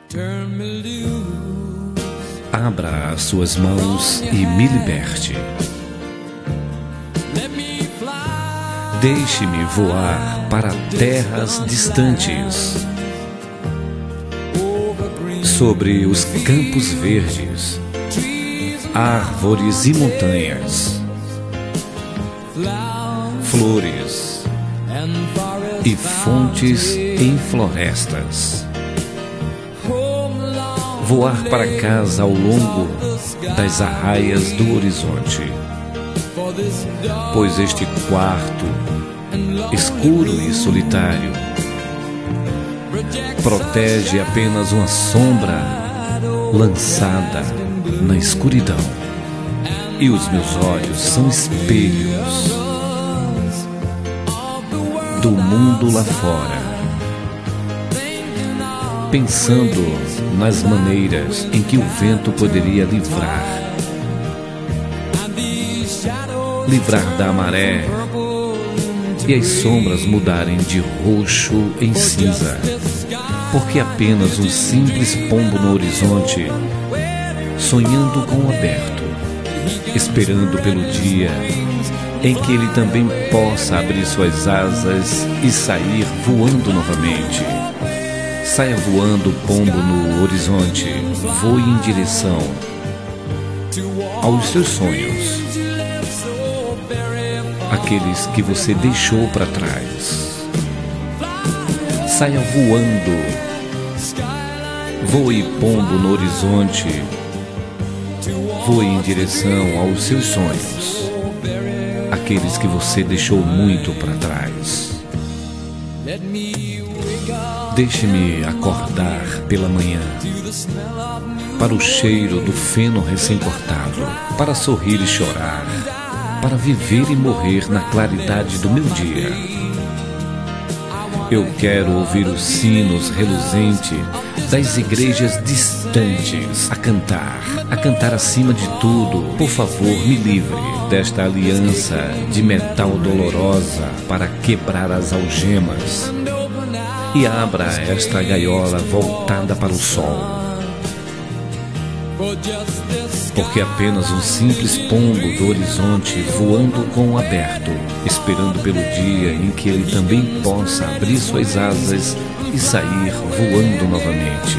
Abra as suas mãos e me liberte. Deixe-me voar para terras distantes, sobre os campos verdes, árvores e montanhas, flores e fontes em florestas. Voar para casa ao longo das arraias do horizonte, pois este quarto, escuro e solitário, protege apenas uma sombra lançada na escuridão, e os meus olhos são espelhos do mundo lá fora, pensando nas maneiras em que o vento poderia livrar da maré e as sombras mudarem de roxo em cinza, porque apenas um simples pombo no horizonte, sonhando com o aberto, esperando pelo dia em que ele também possa abrir suas asas e sair voando novamente. Saia voando, pombo no horizonte, voe em direção aos seus sonhos, aqueles que você deixou para trás. Saia voando, voe, pombo no horizonte, voe em direção aos seus sonhos, aqueles que você deixou muito para trás. Deixe-me acordar pela manhã para o cheiro do feno recém-cortado, para sorrir e chorar, para viver e morrer na claridade do meu dia. Eu quero ouvir os sinos reluzentes das igrejas distantes a cantar acima de tudo. Por favor, me livre desta aliança de metal dolorosa para quebrar as algemas e abra esta gaiola voltada para o sol, porque apenas um simples pombo do horizonte voando com o aberto, esperando pelo dia em que ele também possa abrir suas asas e sair voando novamente.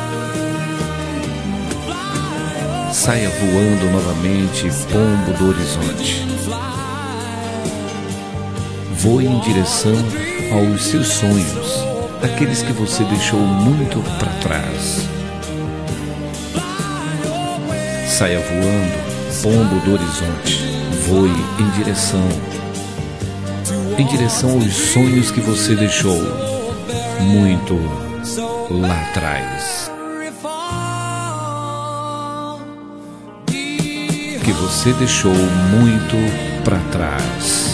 Saia voando novamente, pombo do horizonte. Voe em direção aos seus sonhos, aqueles que você deixou muito para trás. Saia voando, pombo do horizonte. Voe em direção aos sonhos que você deixou muito lá atrás, que você deixou muito para trás.